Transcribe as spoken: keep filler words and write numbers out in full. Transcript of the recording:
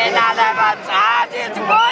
เป็นอะไรภาษาที่ทุกคน